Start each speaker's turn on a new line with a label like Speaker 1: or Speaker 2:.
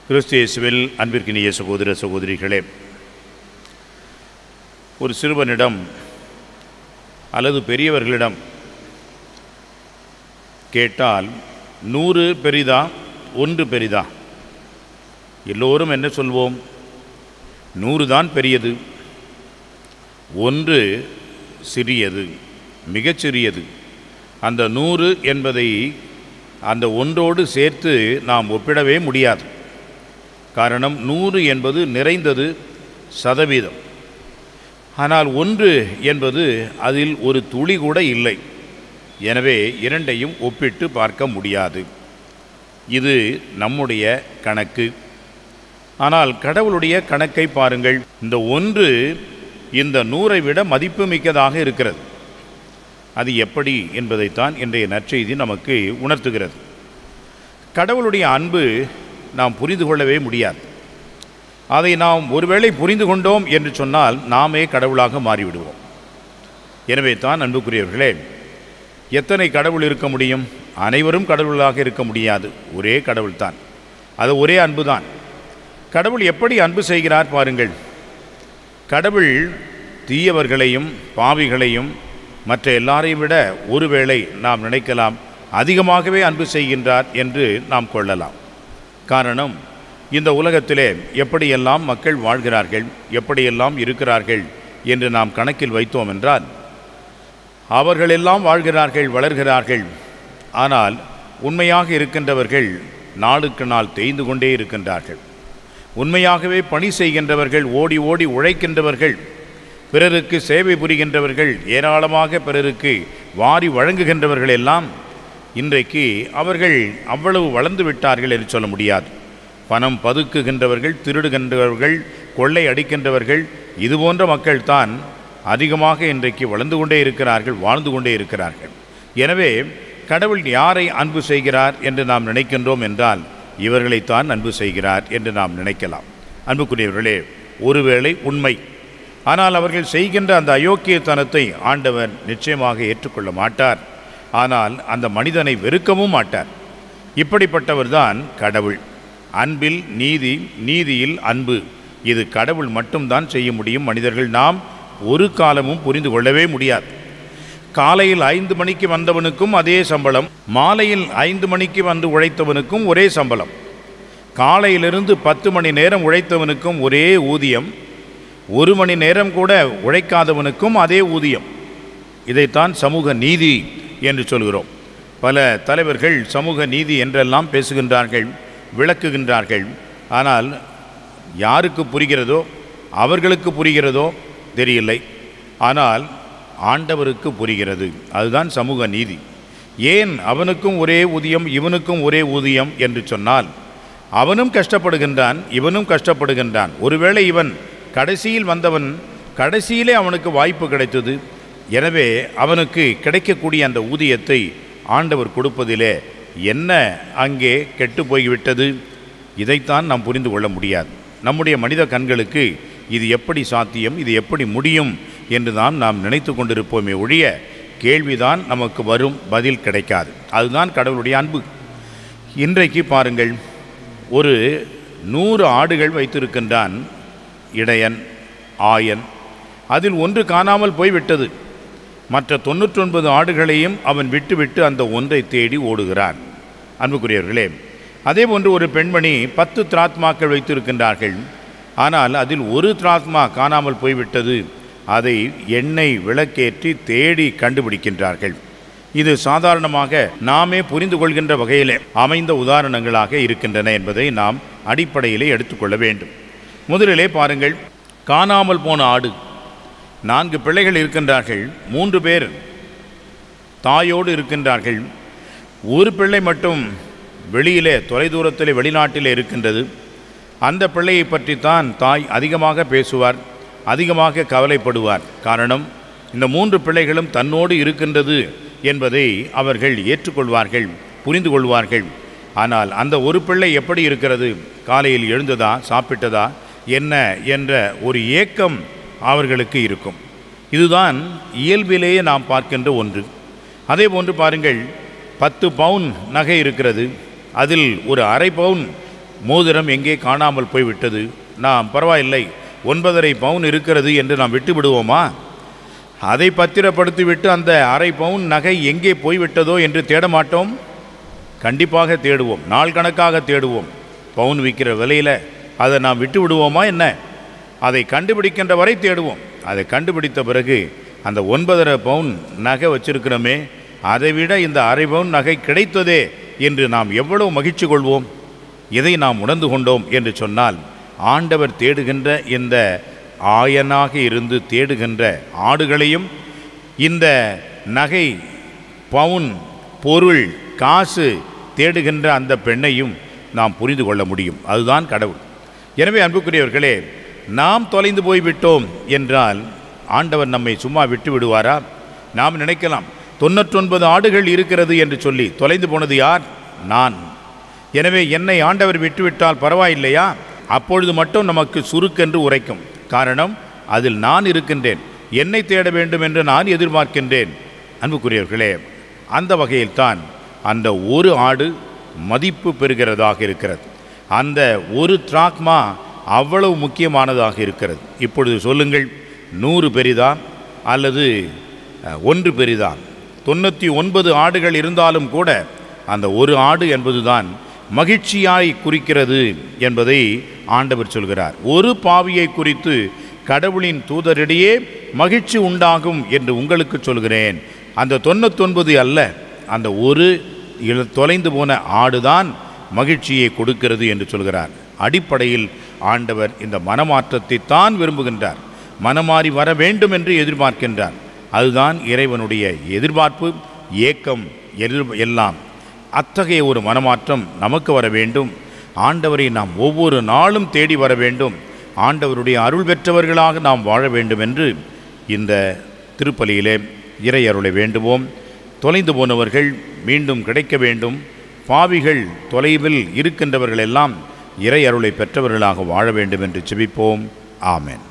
Speaker 1: கிறிஸ்து இயேசுவில் அன்பிற்கினிய சகோதர சகோதரிகளே, ஒரு சிறுவனிடம் அல்லது பெரியவர்களிடம் கேட்டால் 100 பெரிதா 1 பெரிதா? எல்லோரும் என்ன சொல்வோம்? 100 தான் பெரியது, 1 சிறியது, மிகச்சிறியது. அந்த 100 என்பதை அந்த ஒன்றோடு சேர்த்து நாம் ஒப்பிடவே முடியாது. காரணம், 100 என்பது நிறைந்தது, சதவீதம். ஆனால் 1 என்பது அதில் ஒரு துளி கூட இல்லை. எனவே இரண்டையும் ஒப்பிட்டு பார்க்க முடியாது. இது நம்முடைய கணக்கு. ஆனால் கடவுளுடைய கணக்கை பாருங்கள். இந்த 1 இந்த 100ஐ விட மதிப்பு மிக்கதாக இருக்கிறது. அது எப்படி என்பதைத்தான் இன்றைய நற்செய்தி நமக்கு உணர்த்துகிறது. கடவுளுடைய அன்பு நாம் புரிந்து கொள்ளவே முடியாது. அதை நாம் ஒருவேளை புரிந்து கொண்டோம் என்று சொன்னால் நாமே கடவுளாக மாறிவிடுவோம். எனவே தான் அன்புக்குரியவர்களே, எத்தனை கடவுள் இருக்க முடியும்? அனைவரும் கடவுளாக இருக்க முடியாது. ஒரே கடவுள் தான், அது ஒரே அன்பு தான். கடவுள் எப்படி அன்பு செய்கிறார் பாருங்கள். கடவுள் தீயவர்களையும் பாவிகளையும் மற்ற எல்லாரையும் விட ஒருவேளை நாம் நினைக்கலாம் அதிகமாகவே அன்பு செய்கின்றார் என்று நாம் கொள்ளலாம். காரணம், இந்த உலகத்திலே எப்படியெல்லாம் மக்கள் வாழ்கிறார்கள், எப்படியெல்லாம் இருக்கிறார்கள் என்று நாம் கணக்கில் வைத்தோம் என்றால், அவர்களெல்லாம் வாழ்கிறார்கள், வளர்கிறார்கள். ஆனால் உண்மையாக இருக்கின்றவர்கள் நாளுக்கு நாள் தேய்ந்து கொண்டே இருக்கின்றார்கள். உண்மையாகவே பணி செய்கின்றவர்கள், ஓடி ஓடி உழைக்கின்றவர்கள், பிறருக்கு சேவை புரிகின்றவர்கள், ஏராளமாக பிறருக்கு வாரி வழங்குகின்றவர்கள் எல்லாம் இன்றைக்கு அவர்கள் அவ்வளவு வளர்ந்து விட்டார்கள் என்று சொல்ல முடியாது. பணம் பதுக்குகின்றவர்கள், திருடுகின்றவர்கள், கொள்ளை அடிக்கின்றவர்கள், இதுபோன்ற மக்கள்தான் அதிகமாக இன்றைக்கு வளர்ந்து கொண்டே இருக்கிறார்கள், வாழ்ந்து கொண்டே இருக்கிறார்கள். எனவே கடவுள் யாரை அன்பு செய்கிறார் என்று நாம் நினைக்கின்றோம் என்றால் இவர்களைத்தான் அன்பு செய்கிறார் என்று நாம் நினைக்கலாம். அன்புக்குரியவர்களே, ஒருவேளை உண்மை. ஆனால் அவர்கள் செய்கின்ற அந்த அயோக்கியத்தனத்தை ஆண்டவர் நிச்சயமாக ஏற்றுக்கொள்ள மாட்டார். ஆனால் அந்த மனிதனை வெறுக்கவும் மாட்டார். இப்படிப்பட்டவர்தான் கடவுள். அன்பில் நீதி, நீதியில் அன்பு, இது கடவுள் மட்டும்தான் செய்ய முடியும். மனிதர்கள் நாம் ஒரு காலமும் புரிந்து கொள்ளவே முடியாது. காலையில் 5 மணிக்கு வந்தவனுக்கும் அதே சம்பளம், மாலையில் 5 மணிக்கு வந்து உழைத்தவனுக்கும் ஒரே சம்பளம், காலையிலிருந்து 10 மணி நேரம் உழைத்தவனுக்கும் ஒரே ஊதியம், 1 மணி நேரம் கூட உழைக்காதவனுக்கும் அதே ஊதியம். இதைத்தான் சமூக நீதி என்று சொல்கிறோம். பல தலைவர்கள் சமூக நீதி என்றெல்லாம் பேசுகின்றார்கள், விளக்குகின்றார்கள். ஆனால் யாருக்கு புரிகிறதோ, அவர்களுக்கு புரிகிறதோ தெரியலை. ஆனால் ஆண்டவருக்கு புரிகிறது. அதுதான் சமூக நீதி. ஏன் அவனுக்கும் ஒரே ஊதியம், இவனுக்கும் ஒரே ஊதியம் என்று சொன்னால், அவனும் கஷ்டப்படுகின்றான், இவனும் கஷ்டப்படுகின்றான். ஒருவேளை இவன் கடைசியில் வந்தவன், கடைசியிலே அவனுக்கு வாய்ப்பு கிடைத்தது. எனவே அவனுக்கு கிடைக்கக்கூடிய அந்த ஊதியத்தை ஆண்டவர் கொடுப்பதிலே என்ன அங்கே கெட்டு போய்விட்டது? இதைத்தான் நாம் புரிந்து கொள்ள முடியாது. நம்முடைய மனித கண்களுக்கு இது எப்படி சாத்தியம், இது எப்படி முடியும் என்று தான் நாம் நினைத்து கொண்டிருப்போமே ஒழிய கேள்விதான் நமக்கு வரும், பதில் கிடைக்காது. அதுதான் கடவுளுடைய அன்பு. இன்றைக்கு பாருங்கள், ஒரு 100 ஆடுகள் வைத்திருக்கின்றான் இடையன், ஆயன். அதில் ஒன்று காணாமல் போய்விட்டது. மற்ற 99 ஆடுகளையும் அவன் விட்டுவிட்டு அந்த ஒன்றை தேடி ஓடுகிறான். அன்புக்குரியவர்களே, அதே போன்று ஒரு பெண்மணி 10 திராத்மாக்கள் வைத்திருக்கின்றார்கள். ஆனால் அதில் ஒரு திராத்மா காணாமல் போய்விட்டது. அதை எண்ணெய் விளக்கேற்றி தேடி கண்டுபிடிக்கின்றார்கள். இது சாதாரணமாக நாமே புரிந்து கொள்கின்ற வகையில் அமைந்த உதாரணங்களாக இருக்கின்றன என்பதை நாம் அடிப்படையிலே எடுத்துக்கொள்ள வேண்டும். முதலிலே பாருங்கள், காணாமல் போன ஆடு. 4 பிள்ளைகள் இருக்கின்றார்கள், 3 பேர் தாயோடு இருக்கின்றார்கள். ஒரு பிள்ளை மட்டும் வெளியிலே, தொலைதூரத்திலே, வெளிநாட்டிலே இருக்கின்றது. அந்த பிள்ளையை பற்றித்தான் தாய் அதிகமாக பேசுவார், அதிகமாக கவலைப்படுவார். காரணம், இந்த 3 பிள்ளைகளும் தன்னோடு இருக்கின்றது என்பதை அவர்கள் ஏற்றுக்கொள்வார்கள், புரிந்து கொள்வார்கள். ஆனால் அந்த ஒரு பிள்ளை எப்படி இருக்கிறது, காலையில் எழுந்ததா, சாப்பிட்டதா, என்ன என்ற ஒரு ஏக்கம் அவர்களுக்கு இருக்கும். இதுதான் இயல்பிலேயே நாம் பார்க்கின்ற ஒன்று. அதே போன்று பாருங்கள், 10 பவுன் நகை இருக்கிறது, அதில் ஒரு அரை பவுன் மோதிரம் எங்கே காணாமல் போய்விட்டது, நாம் பரவாயில்லை 9.5 பவுன் இருக்கிறது என்று நாம் விட்டு விடுவோமா? அதை பத்திரப்படுத்திவிட்டு அந்த அரை பவுன் நகை எங்கே போய்விட்டதோ என்று தேட மாட்டோம். கண்டிப்பாக தேடுவோம், நாள் கணக்காக தேடுவோம். பவுன் விற்கிற விலையில் அதை நாம் விட்டு விடுவோமா என்ன? அதை கண்டுபிடிக்கின்ற வரை தேடுவோம். அதை கண்டுபிடித்த பிறகு அந்த 9.5 பவுன் நகை வச்சிருக்கிறோமே, அதை விட இந்த அரை பவுன் நகை கிடைத்ததே என்று நாம் எவ்வளவு மகிழ்ச்சி கொள்வோம். இதை நாம் உணர்ந்து கொண்டோம் என்று சொன்னால், ஆண்டவர் தேடுகின்ற இந்த ஆயனாக இருந்து தேடுகின்ற ஆடுகளையும் இந்த நகை, பவுன், பொருள், காசு தேடுகின்ற அந்த பெண்ணையும் நாம் புரிந்து கொள்ள முடியும். அதுதான் கடவுள். எனவே அன்புக்குரியவர்களே, நாம் தொலைந்து போய்விட்டோம் என்றால் ஆண்டவர் நம்மை சும்மா விட்டு விடுவாரா? நாம் நினைக்கலாம் 99 ஆடுகள் இருக்கிறது என்று சொல்லி தொலைந்து போனது யார்? நான். எனவே என்னை ஆண்டவர் விட்டுவிட்டால் பரவாயில்லையா? அப்பொழுது மட்டும் நமக்கு சுருக்கென்று உரைக்கும். காரணம், அதில் நான் இருக்கின்றேன், என்னை தேட வேண்டும் என்று நான் எதிர்பார்க்கின்றேன். அன்புக்குரியவர்களே, அந்த வகையில்தான் அந்த ஒரு ஆடு மதிப்பு பெறுகிறதாக இருக்கிறது. அந்த ஒரு டிராக்மா அவ்வளவு முக்கியமானதாக இருக்கிறது. இப்பொழுது சொல்லுங்கள், 100 பெரிதா அல்லது 1 பெரிதா? 99 ஆடுகள் இருந்தாலும் கூட அந்த ஒரு ஆடு என்பதுதான் மகிழ்ச்சியாய் குறிக்கிறது என்பதை ஆண்டவர் சொல்கிறார். ஒரு பாவியை குறித்து கடவுளின் தூதரிடையே மகிழ்ச்சி உண்டாகும் என்று உங்களுக்கு சொல்கிறேன். அந்த 99 அல்ல, அந்த ஒரு தொலைந்து போன ஆடுதான் மகிழ்ச்சியை கொடுக்கிறது என்று சொல்கிறார். அடிப்படையில் ஆண்டவர் இந்த மனமாற்றத்தை தான் விரும்புகின்றார். மனமாறி வர வேண்டும் என்று எதிர்பார்க்கின்றார். அதுதான் இறைவனுடைய எதிர்பார்ப்பு, ஏக்கம் எல்லாம். அத்தகைய ஒரு மனமாற்றம் நமக்கு வர வேண்டும். ஆண்டவரை நாம் ஒவ்வொரு நாளும் தேடி வர வேண்டும். ஆண்டவருடைய அருள் பெற்றவர்களாக நாம் வாழ வேண்டும் என்று இந்த திருப்பலியிலே இறை அருளை வேண்டுவோம். தொலைந்து போனவர்கள் மீண்டும் கிடைக்க வேண்டும். பாவிகள், தொலைவில் இருக்கின்றவர்கள் எல்லாம் இறை அருளை பெற்றவர்களாக வாழ வேண்டும் என்று ஜெபிப்போம். ஆமென்.